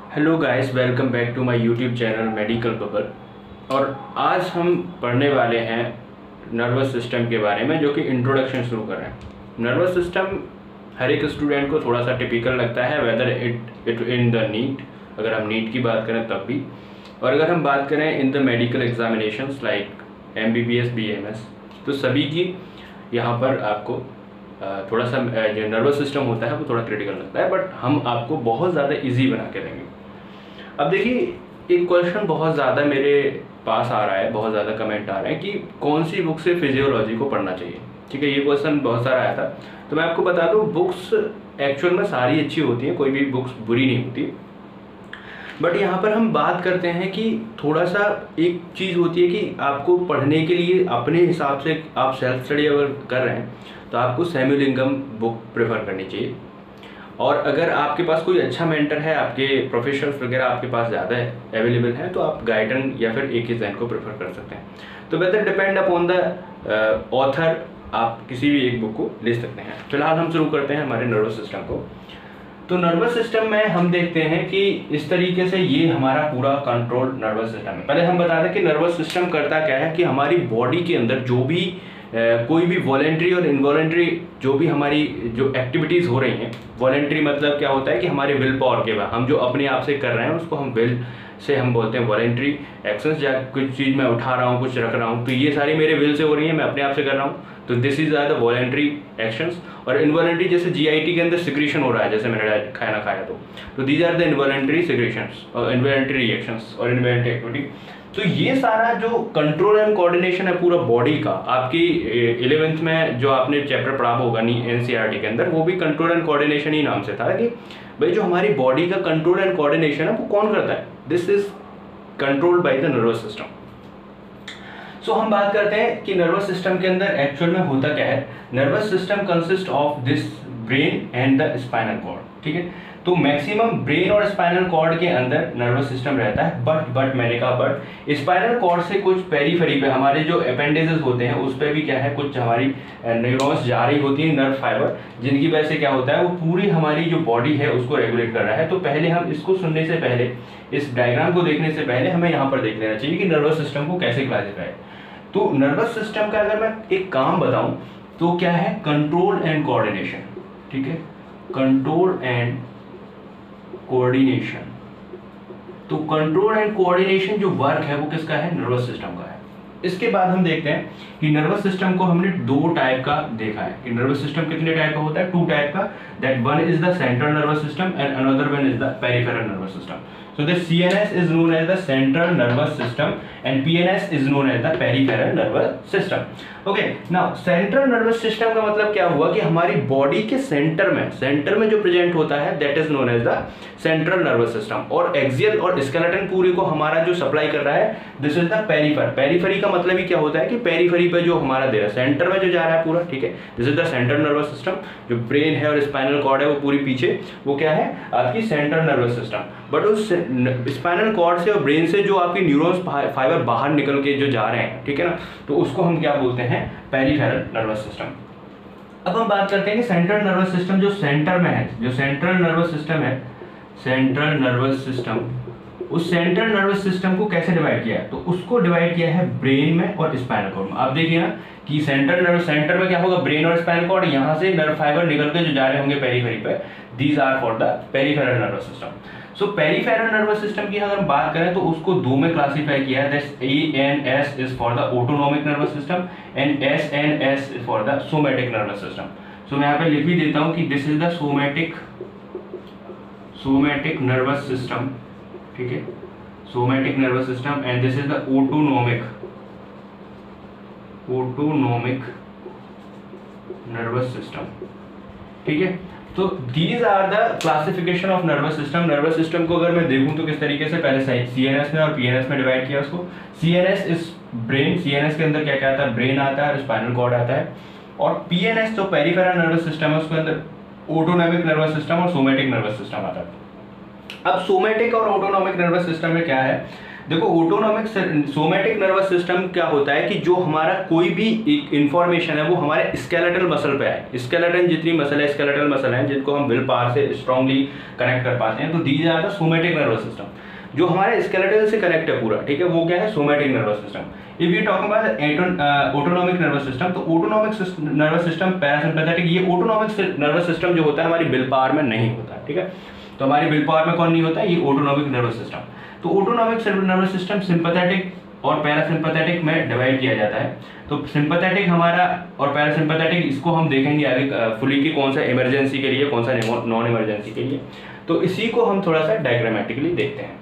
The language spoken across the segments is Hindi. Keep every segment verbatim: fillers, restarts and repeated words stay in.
Hello guys, welcome back to my YouTube channel medical bubble. और आज हम पढ़ने वाले हैं नर्वस सिस्टम के बारे में, जो कि इंट्रोडक्शन शुरू कर रहे हैं। नर्वस सिस्टम हर एक स्टूडेंट को थोड़ा सा टिपिकल लगता है, whether it it in the NEET, अगर हम नीट की बात करें तब भी, और अगर हम बात करें in the medical examinations like M B B S B M S, तो सभी की यहाँ पर आपको थोड़ा सा जो नर्वस सिस्टम होता है वो थोड़ा क्रिटिकल लगता है, बट हम आपको बहुत ज़्यादा इजी बना के देंगे। अब देखिए, एक क्वेश्चन बहुत ज़्यादा मेरे पास आ रहा है, बहुत ज़्यादा कमेंट आ रहे हैं कि कौन सी बुक से फिजियोलॉजी को पढ़ना चाहिए। ठीक है, ये क्वेश्चन बहुत सारा आया था, तो मैं आपको बता दूं, बुक्स एक्चुअल में सारी अच्छी होती हैं, कोई भी बुक्स बुरी नहीं होती। बट यहाँ पर हम बात करते हैं कि थोड़ा सा एक चीज़ होती है कि आपको पढ़ने के लिए अपने हिसाब से आप सेल्फ स्टडी अगर कर रहे हैं तो आपको सैम्युलिंगम बुक प्रेफर करनी चाहिए। और अगर आपके पास कोई अच्छा मेंटर है, आपके प्रोफेशनल्स वगैरह आपके पास ज़्यादा है अवेलेबल हैं, तो आप गाइडन या फिर ए के जैन को प्रेफर कर सकते हैं। तो whether depend upon the author, आप किसी भी एक बुक को ले सकते हैं। फिलहाल हम शुरू करते हैं हमारे नर्वस सिस्टम को। तो नर्वस सिस्टम में हम देखते हैं कि इस तरीके से ये हमारा पूरा कंट्रोल नर्वस सिस्टम है। पहले हम बता दें कि नर्वस सिस्टम करता क्या है कि हमारी बॉडी के अंदर जो भी Uh, कोई भी वॉलेंट्री और इनवॉलेंट्री जो भी हमारी जो एक्टिविटीज़ हो रही हैं, वॉलेंट्री मतलब क्या होता है कि हमारे विल पावर के बाद हम जो अपने आप से कर रहे हैं उसको हम विल से हम बोलते हैं वॉलेंट्री एक्शंस। या कुछ चीज़ मैं उठा रहा हूँ, कुछ रख रहा हूँ, तो ये सारी मेरे विल से हो रही है, मैं अपने आप से कर रहा हूँ, तो this is are the voluntary actions. और इनवॉलेंट्री जैसे जी आई टी के अंदर सिक्रीशन हो रहा है, जैसे मैंने खाना खाया तो तो these are the involuntary secretions और इनवॉलेंट्री रिएक्शंस और इनवॉलेंट्री एक्टिविटी। तो ये सारा जो कंट्रोल एंड कोऑर्डिनेशन है पूरा बॉडी का, आपकी इलेवेंथ में जो आपने चैप्टर पढ़ा होगा एन सी आर टी के अंदर, वो भी कंट्रोल एंड कोऑर्डिनेशन ही नाम से था कि भाई जो हमारी बॉडी का कंट्रोल एंड कोऑर्डिनेशन है वो कौन करता है, this is controlled by the nervous system. So हम बात करते हैं कि नर्वस सिस्टम के अंदर एक्चुअल में होता क्या है। Nervous system consist of this brain and the spinal cord. ठीक है, तो मैक्सिमम ब्रेन और स्पाइनल कॉर्ड के अंदर नर्वस सिस्टम रहता है। बट बट मैंने कहा बट स्पाइनल कॉर्ड से कुछ पेरीफेरी पे हमारे जो अपेंडिसेस होते हैं उस पर भी क्या है, कुछ हमारी न्यूरॉन्स जा रही होती है, नर्व फाइबर, जिनकी वजह से क्या होता है वो पूरी हमारी जो बॉडी है उसको रेगुलेट कर रहा है। तो पहले हम इसको सुनने से पहले, इस डायग्राम को देखने से पहले हमें यहाँ पर देख लेना चाहिए कि नर्वस सिस्टम को कैसे क्लासिफाई। तो नर्वस सिस्टम का अगर मैं एक काम बताऊं तो क्या है, कंट्रोल एंड कोऑर्डिनेशन। ठीक है, कंट्रोल एंड कोऑर्डिनेशन। तो कंट्रोल एंड कोऑर्डिनेशन जो वर्क है वो किसका है, नर्वस सिस्टम का है। इसके बाद हम देखते हैं कि नर्वस सिस्टम को हमने दो टाइप का देखा है कि नर्वस सिस्टम कितने टाइप का होता है, टू टाइप का, that one is the central nervous system and another one is the peripheral nervous system. So the C N S is known as the central nervous system and P N S is known as the peripheral nervous system. Okay, now central nervous system का मतलब क्या हुआ कि हमारी बॉडी के सेंटर में सेंटर में जो प्रेजेंट होता है that is known as the central nervous system। और एक्सियल और स्केलेटन पूरी को हमारा जो सप्लाई कर रहा है this is the periphery। Periphery का मतलब ही क्या होता है कि पेरीफेरी पे जो हमारा दे रहा है, सेंटर में जो जा रहा है पूरा, ठीक है, this is the central nervous system। जो ब्रेन है और स्पाइनल कॉर्ड है वो पूरी पीछे, वो क्या है, आपकी सेंट्रल नर्वस सिस्टम। बट उस स्पाइनल कॉर्ड से और ब्रेन से जो आपकी न्यूरॉन्स फाइबर बाहर निकल के जो जा रहे हैं, ठीक है ना, तो उसको हम क्या बोलते हैं, पेरिफेरल नर्वस सिस्टम। अब हम बात करते हैं कि सेंट्रल नर्वस सिस्टम जो सेंटर में है, जो सेंट्रल नर्वस सिस्टम है, सेंट्रल नर्वस सिस्टम, उस सेंट्रल नर्वस सिस्टम को कैसे डिवाइड किया है, तो उसको डिवाइड किया है ब्रेन में और स्पाइनल कॉर्ड में। आप देखिए ना कि सेंट्रल नर्व सेंटर में क्या होगा, ब्रेन और स्पाइनल कॉर्ड, यहाँ से नर्व फाइबर निकल के जो जा रहे होंगे पेरीफेरी पे, these are for the peripheral nervous system. So peripheral nervous system की अगर हम बात करें तो उसको दो में क्लासिफाई किया है, that's A N S is for the autonomic nervous system and S N S is for the somatic nervous system. So मैं यहाँ पे लिख भी देता हूँ कि this is the somatic somatic nervous system. ठीक है, somatic nervous system and this is the autonomic autonomic nervous system. ठीक है, तो these are the classification of nervous system. Nervous system को अगर मैं देखूं तो किस तरीके से, पहले सी एन एस में और पी एन एस में डिवाइड किया उसको। C N S is brain, C N S के अंदर क्या क्या आता है, ब्रेन आता है और स्पाइनल कॉर्ड आता है। और पी एन एस जो पेरिफेरल नर्वस सिस्टम है उसके अंदर ऑटोनॉमिक नर्वस सिस्टम और सोमैटिक नर्वस सिस्टम आता है। अब सोमैटिक और ऑटोनॉमिक नर्वस सिस्टम में क्या है, देखो ऑटोनॉमिक सोमैटिक नर्वस सिस्टम क्या होता है कि जो हमारा कोई भी इंफॉर्मेशन है वो हमारे स्केलेटल मसल पे आए। स्केलेटन जितनी मसल है, स्केलेटल मसल है जिनको हम विल पावर से स्ट्रांगली कनेक्ट कर पाते हैं, तो दी जाता है सोमैटिक नर्वस सिस्टम, जो हमारे स्केलेटल से कनेक्ट है पूरा, ठीक है, वो क्या है somatic nervous system. If you talk about autonomic nervous system, तो ऑटोनॉमिक नर्वस सिस्टम पैरासिम्पैथेटिक, ये ऑटोनॉमिक नर्वस सिस्टम जो होता है हमारी विल पावर में नहीं होता, ठीक है। तो हमारी विल पावर में कौन नहीं होता है, ये ऑटोनॉमिक नर्वस सिस्टम। तो ऑटोनॉमिक नर्वस सिस्टम सिंपैथेटिक और पैरासिम्पैथेटिक में डिवाइड किया जाता है। तो सिंपैथेटिक हमारा और पैरासिम्पैथेटिक इसको हम देखेंगे आगे फुली की कौन सा इमरजेंसी के लिए, कौन सा नॉन इमरजेंसी के लिए। तो इसी को हम थोड़ा सा डायग्रामेटिकली देखते हैं।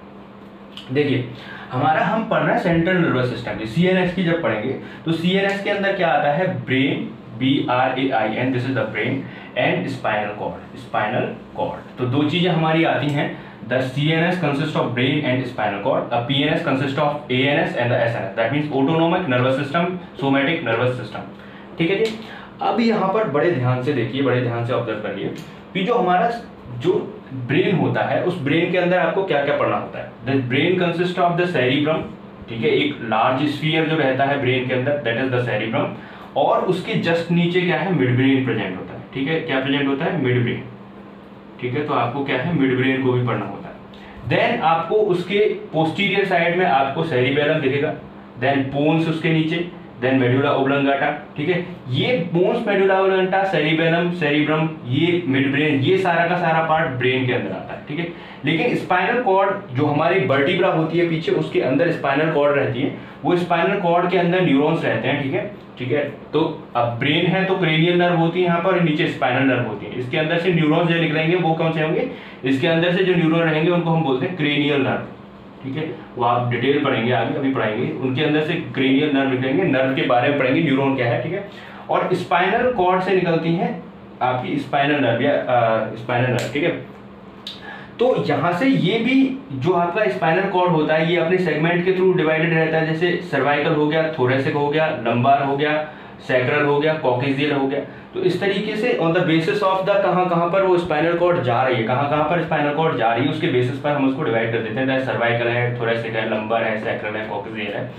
देखिए हमारा हम पढ़ रहे हैं सेंट्रल नर्वस सिस्टम, सीएनएस की जब पढ़ेंगे तो सीएनएस के अंदर क्या आता है, brain, B R A I N, this is the brain, and spinal cord, spinal cord. तो दो चीजें हमारी आती हैं, the CNS consist of brain and spinal cord, the PNS consist of ANS and the SNS, that means autonomic nervous system, somatic nervous system, ठीक है जी। अब यहाँ पर बड़े ध्यान से देखिए, बड़े ध्यान से ऑब्जर्व करिए कि जो हमारा जो ब्रेन होता है उस ब्रेन के अंदर आपको क्या क्या पढ़ना होता है। The brain consist of the cerebrum, ठीक है, एक लार्ज स्फीयर जो रहता है ब्रेन के अंदर, दैट इज द सेरिब्रम, और उसके जस्ट नीचे क्या है, मिड ब्रेन प्रेजेंट होता है, ठीक है। क्या प्रेजेंट होता है, मिड ब्रेन, ठीक है। तो आपको क्या है, मिड ब्रेन को भी पढ़ना होता है। देन आपको उसके पोस्टीरियर साइड में आपको सेरिबेलम दिखेगा, देन पोन्स उसके नीचे, देन मेडुला ओब्लंगाटा, ठीक है। ये bones, medulla oblongata, cerebellum, cerebrum, ये मिड ब्रेन, ये सारा का सारा पार्ट ब्रेन के अंदर आता है, ठीक है। लेकिन स्पाइनल कॉर्ड जो हमारी वर्टिब्रा होती है पीछे, उसके अंदर स्पाइनल कॉर्ड रहती है, वो स्पाइनल कॉर्ड के अंदर न्यूरॉन्स रहते हैं, ठीक है, ठीक है। तो अब ब्रेन है तो क्रेनियल नर्व होती है यहाँ पर, नीचे स्पाइनल नर्व होती है। इसके अंदर से न्यूरॉन्स जो निकलेंगे वो कौन से होंगे, इसके अंदर से जो न्यूरॉन रहेंगे उनको हम बोलते हैं क्रेनियल नर्व, ठीक है। वो आप डिटेल पढ़ेंगे आगे, अभी पढ़ाएंगे। उनके अंदर से क्रेनियल नर्व निकलेंगे, नर्व के बारे में पढ़ेंगे, न्यूरॉन क्या है, ठीक है। और स्पाइनल कॉर्ड से निकलती हैं आपकी स्पाइनल नर्व या स्पाइनल नर्व, ठीक है। तो यहाँ से ये भी जो आपका स्पाइनल कॉर्ड होता है ये अपने सेगमेंट के थ्रू डिवाइडेड रहता है, जैसे सर्वाइकल हो गया, थोरेसिक हो गया, लंबार हो गया, सैक्रल हो गया, कॉक्सियल हो गया। तो इस तरीके से on the basis of the कहाँ कहाँ पर वो स्पाइनल कॉर्ड जा रही है, कहाँ कहाँ पर स्पाइनल कॉर्ड जा रही है, उसके बेसिस पर हम उसको डिवाइड कर देते हैं। सर्वाइकल है, थोरेसिक है, लंबार है, सैक्रल है, कॉक्सियल है।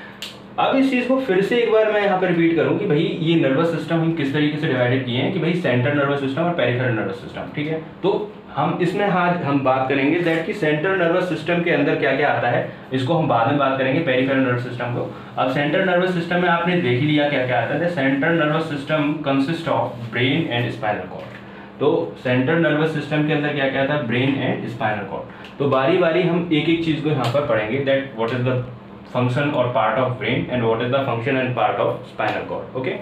अब इस चीज को फिर से एक बार मैं यहाँ पर रिपीट करूँ कि भाई ये नर्वस सिस्टम हम किस तरीके से डिवाइडेड किए हैं कि भाई सेंट्रल नर्वस सिस्टम और पेरिफेरल नर्वस सिस्टम, ठीक है। तो हम इसमें हाँ हम बात करेंगे दैट कि सेंट्रल नर्वस सिस्टम के अंदर क्या क्या आता है, इसको हम बाद में बात करेंगे, पेरिफेरल नर्वस सिस्टम को। अब सेंट्रल नर्वस सिस्टम में आपने देख लिया क्या क्या आता है। Central nervous system consist of brain and spinal cord. तो सेंट्रल नर्वस सिस्टम के अंदर क्या क्या आता है, ब्रेन एंड स्पाइनल कॉर्ड। तो बारी बारी हम एक एक चीज को यहाँ पर पढ़ेंगे, that what is the function और part of brain and what is the function and part of spinal cord, okay.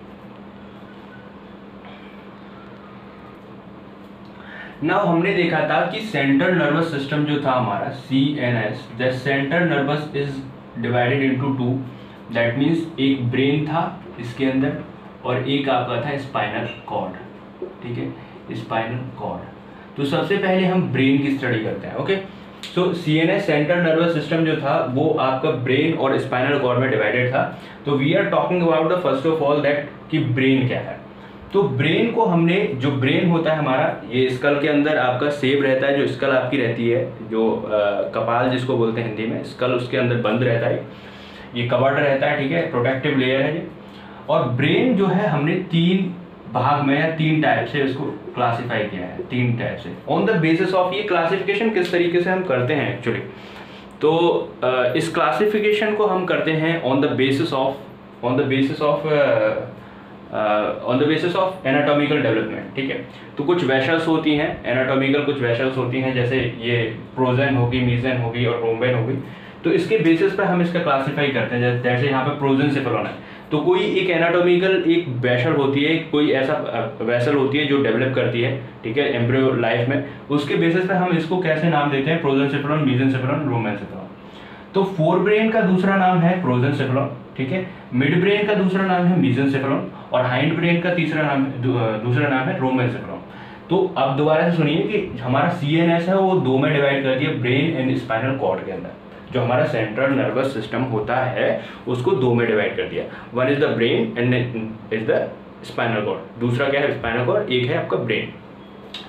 Now हमने देखा था कि सेंट्रल नर्वस सिस्टम जो था हमारा C N S, the central nervous is divided into two, that means एक ब्रेन था इसके अंदर और एक आपका था स्पाइनल कॉर्ड, ठीक है, स्पाइनल कॉर्ड। तो सबसे पहले हम ब्रेन की स्टडी करते हैं, okay. So C N S central nervous system जो था वो आपका ब्रेन और स्पाइनल कॉर्ड में डिवाइडेड था। तो we are talking about the first of all that कि ब्रेन क्या है। तो ब्रेन को हमने, जो ब्रेन होता है हमारा, ये स्कल के अंदर आपका सेब रहता है, जो स्कल आपकी रहती है, जो आ, कपाल जिसको बोलते हैं हिंदी में, स्कल उसके अंदर बंद रहता है, ये कवर्ड रहता है, ठीक है, प्रोटेक्टिव लेयर है ये। और ब्रेन जो है हमने तीन भाग में या तीन टाइप से इसको क्लासिफाई किया है, तीन टाइप से। ऑन द बेसिस ऑफ ये क्लासिफिकेशन किस तरीके से हम करते हैं एक्चुअली, तो आ, इस क्लासिफिकेशन को हम करते हैं on the basis of on the basis of on the basis of anatomical development, ठीक है। तो कुछ वेशल्स होती हैं एनाटॉमिकल, कुछ वेशल्स होती हैं, जैसे ये प्रोजेन होगी, मीजेन होगी और रोम्बेन होगी। तो इसके बेसिस पर हम इसका क्लासिफाई करते हैं, जैसे यहाँ पे प्रोजेनसेफेलॉन है, तो कोई एक एनाटॉमिकल एक वेसल होती है, कोई ऐसा वेसल होती है जो डेवलप करती है, ठीक है, एम्ब्रियो लाइफ में, उसके बेसिस पर हम इसको कैसे नाम देते हैं, प्रोजेनसेफेलॉन, मीजेनसेफेलॉन, रोमेनसेफेलॉन। तो फोर ब्रेन का दूसरा नाम है प्रोजेनसेफेलॉन, ठीक है, मिड ब्रेन का दूसरा नाम है मीजेनसेफेलॉन और हाइंड ब्रेन का तीसरा नाम दूसरा नाम है रोमेनसेफेलॉन। तो अब दोबारा से सुनिए कि हमारा सी एन एस है वो दो में डिवाइड कर दिया, ब्रेन एंड स्पाइनल कॉर्ड के अंदर। जो हमारा सेंट्रल नर्वस सिस्टम होता है उसको दो में डिवाइड कर दिया, one is the brain and is the spinal cord. दूसरा क्या है, स्पाइनल कॉर्ड, एक है आपका ब्रेन।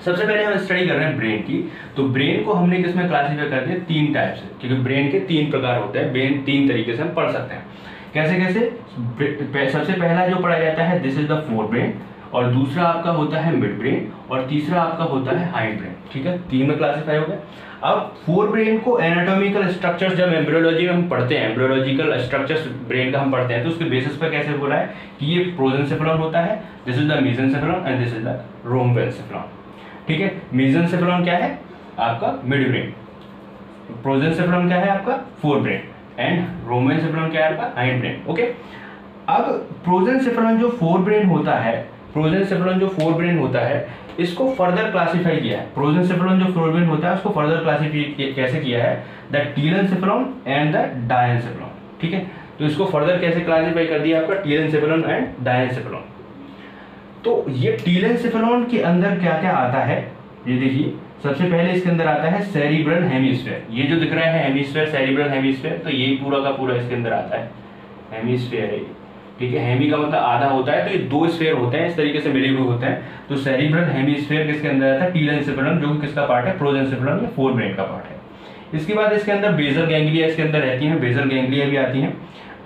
सबसे पहले हम स्टडी कर रहे हैं ब्रेन की। तो ब्रेन को हमने किसमें क्लासीफाई कर दिया, तीन टाइप से, क्योंकि ब्रेन के तीन प्रकार होते हैं, ब्रेन तीन तरीके से हम पढ़ सकते हैं। कैसे कैसे? सबसे पहला जो पढ़ा जाता है this is the forebrain, और दूसरा आपका होता है मिड ब्रेन, और तीसरा आपका होता है हाइंड ब्रेन। ठीक है, तीन में क्लासीफाई हो गया। अब फोर ब्रेन को एनाटॉमिकल स्ट्रक्चर्स जब एम्ब्रियोलॉजी में हम पढ़ते हैं, एम्ब्रियोलॉजिकल स्ट्रक्चर्स ब्रेन का हम पढ़ते हैं, तो उसके बेसिस पर कैसे बोला है कि ये प्रोजेंसेफेलॉन होता है, this is the mesencephalon and this is the rhombencephalon. ठीक है, मेसेंसेफेलॉन क्या है आपका मिड ब्रेन, प्रोजेंसेफेलॉन क्या है आपका फोर ब्रेन, एंड रोम्बेनसेफेलॉन क्या है आपका हाइंड ब्रेन। ओके, अब प्रोजेंसेफेलॉन जो फोर ब्रेन होता है, प्रोजेंसेफेलॉन जो फोर ब्रेन होता है, इसको फर्दर क्लासिफाई किया है। प्रोजेंसेफेलॉन जो फोर ब्रेन होता है उसको फर्दर क्लासिफाई कैसे किया है, the telencephalon and the diencephalon. ठीक है, तो इसको फर्दर कैसे क्लासिफाई कर दिया आपका, टीलेंसेफेलॉन एंड डायेंसेफेलॉन। तो ये टीलेंसेफेलॉन के अंदर क्या क्या आता है, ये देखिए, सबसे पहले इसके अंदर आता है सेरिब्रल हेमिस्फीयर। ये जो दिख रहा है हेमिस्फीयर, सेरिब्रल हेमिस्फीयर, तो ये पूरा का पूरा इसके अंदर आता है, हेमिस्फीयर है। ठीक है, हेमी का मतलब आधा होता है, तो ये दो स्फीयर होते हैं, इस तरीके से मिले हुए होते हैं। तो सेरिब्रल हेमिस्फीयर किसके अंदर आता है, टीलेंसेफेलॉन, जो कि किसका पार्ट है, प्रोजेंसेफेलॉन या फोर ब्रेन का पार्ट है। इसके बाद इसके अंदर बेसल गैंग्लिया इसके अंदर रहती हैं, बेसल गैंग्लिया भी आती हैं,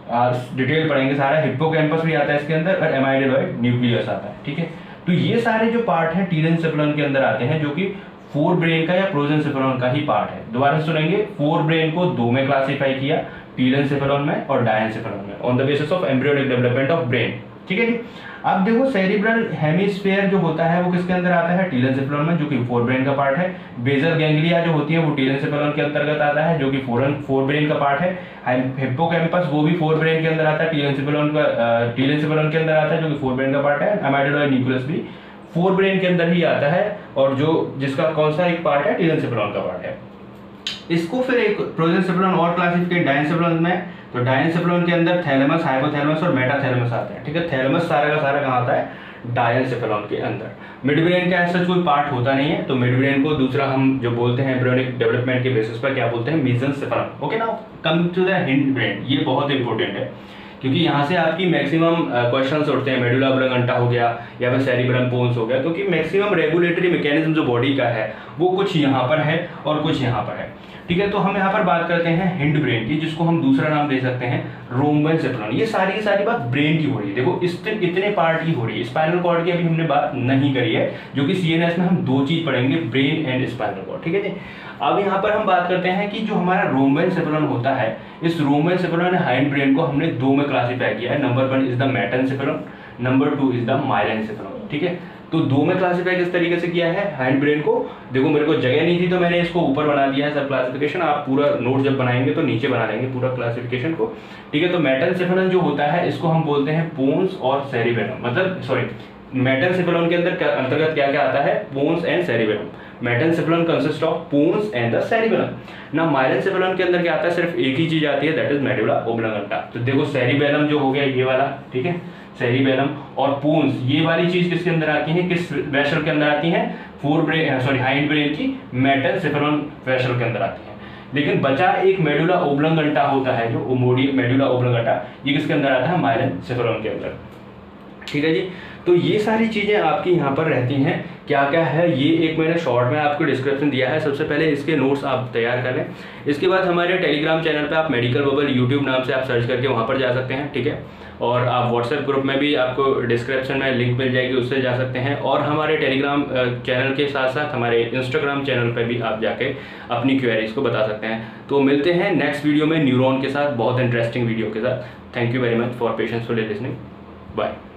डिटेल पढ़ेंगे सारा। हिप्पोकैम्पस भी आता है इसके अंदर, और एमाइडोइड न्यूक्लियस आता है। ठीक है, तो ये सारे जो पार्ट हैं टीलेंसेफेलॉन के अंदर आते हैं, जो कि फोर ब्रेन का या प्रोजेंसेफेलॉन का ही पार्ट है। दोबारा सुनेंगे, फोर ब्रेन को दो में क्लासीफाई किया, टीलेंसेफेलॉन में और डायेंसेफेलॉन में, on the basis of embryonic development of brain. ठीक है जी। अब देखो सेरिब्रल हेमिस्फीयर जो होता है वो किसके अंदर आता है, टीलेंसेफेलॉन में, जो कि फोर ब्रेन का पार्ट है। बेसल गैंग्लिया जो होती है वो टीलेंसेफेलॉन के अंतर्गत आता है, जो कि फोर फोर ब्रेन का पार्ट है। हिप्पोकैम्पस वो भी फोर ब्रेन के अंदर आता है, टीलेंसेफेलॉन का टीलेंसेफेलॉन के अंदर आता है, जो कि फोर ब्रेन का पार्ट है। एमाइडोइड न्यूक्लियस भी फोर ब्रेन के अंदर ही आता है, और जो जिसका कौन सा एक पार्ट है, टीलेंसेफेलॉन का पार्ट है। इसको फिर एक प्रोजेंसेफेलॉन और क्लासिफिकेट डायेंसेफेलॉन में, तो डायेंसेफेलॉन के अंदर थैलेमस, हाइपोथैलेमस और मेटाथैलेमस आते हैं। ठीक है, थैलेमस सारा का सारा कहाँ आता है, डायेंसेफेलॉन के अंदर। मिड ब्रेन का ऐसा कोई पार्ट होता नहीं है, तो मिड ब्रेन को दूसरा हम जो बोलते हैं एम्ब्रियोनिक डेवलपमेंट के बेसिस पर क्या बोलते हैं, mesencephalon. Okay, now come to the hindbrain, ये बहुत इंपॉर्टेंट है, क्योंकि यहाँ से आपकी मैक्सिमम क्वेश्चंस उठते हैं। मेडुला ऑब्लंगेंटा हो गया या फिर सेरिब्रम पोन्स हो गया, क्योंकि मैक्सिमम रेगुलेटरी मैकेनिज्म जो बॉडी का है वो कुछ यहाँ पर है और कुछ यहाँ पर है। ठीक है, तो हम यहाँ पर बात करते हैं हिंड ब्रेन की, जिसको हम दूसरा नाम दे सकते हैं रोम्बेनसेफेलॉन। ये सारी की सारी बात ब्रेन की हो रही है। देखो इस इतने पार्ट की हो रही है, स्पाइनल कॉर्ड की अभी हमने बात नहीं करी है, जो कि सीएनएस में हम दो चीज पढ़ेंगे, ब्रेन एंड स्पाइनल कॉर्ड। ठीक है जी। अब यहाँ पर हम बात करते हैं कि जो हमारा रोम्बेनसेफेलॉन होता है, इस रोम्बेनसेफेलॉन एंड हाइंड ब्रेन को हमने दो में क्लासीफाई किया है। Number one is the metencephalon, number two is the myelencephalon. ठीक है, तो दो में क्लासिफाई किस तरीके से किया है हाइंड ब्रेन को, देखो मेरे को जगह नहीं थी तो मैंने इसको ऊपर बना दिया है सब क्लासिफिकेशन। आप पूरा नोट जब बनाएंगे तो नीचे बना लेंगे पूरा क्लासिफिकेशन को। ठीक है, तो मेटेनसेफेलॉन जो होता है इसको हम बोलते हैं पोन्स और सेरिबेलम, मतलब सॉरी मेटेनसेफेलॉन के अंदर अंतर्गत क्या क्या आता है, pons and cerebellum. Metencephalon consist of pons and the cerebellum. ना माइलेनसेफेलॉन के अंदर क्या आता है, सिर्फ एक ही चीज आती है, दैट इज मेडुला ओब्लांगेटा। तो देखो सेरिबेलम जो हो गया ये वाला, ठीक है, सेरिबेलम और पोन्स, ये वाली चीज किसके अंदर आती है, किस वेसल के अंदर आती है, forebrain sorry hindbrain की मेटेनसेफेलॉन वेसल के अंदर आती है। लेकिन बचा एक मेडुला ओब्लांगेटा होता है, जो ओमोडी मेडुला ओब्लांगेटा, ये किसके अंदर आता है, माइलेनसेफेलॉन के अंदर। ठीक है जी। तो ये सारी चीज़ें आपकी यहाँ पर रहती हैं, क्या क्या है ये एक मैंने शॉर्ट में आपको डिस्क्रिप्शन दिया है। सबसे पहले इसके नोट्स आप तैयार कर लें। इसके बाद हमारे टेलीग्राम चैनल पे आप मेडिकल बबल यूट्यूब नाम से आप सर्च करके वहाँ पर जा सकते हैं। ठीक है, और आप व्हाट्सएप ग्रुप में भी आपको डिस्क्रिप्शन में लिंक मिल जाएगी, उससे जा सकते हैं। और हमारे टेलीग्राम चैनल के साथ साथ हमारे इंस्टाग्राम चैनल पर भी आप जाके अपनी क्वेरीज को बता सकते हैं। तो मिलते हैं नेक्स्ट वीडियो में न्यूरॉन के साथ, बहुत इंटरेस्टिंग वीडियो के साथ। Thank you very much for patiently listening. Bye.